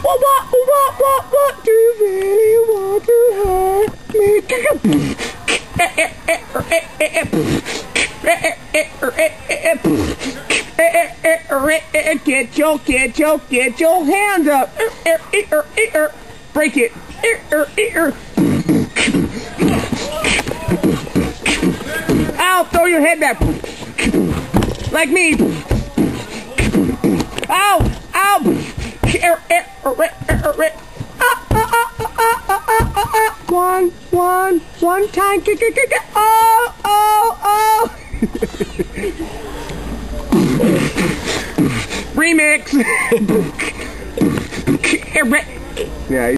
What do you really want to hurt me? Get your hands up. Break it. Ow, throw your head back. Like me. Ow, ow. One time. Oh. Remix. Yeah.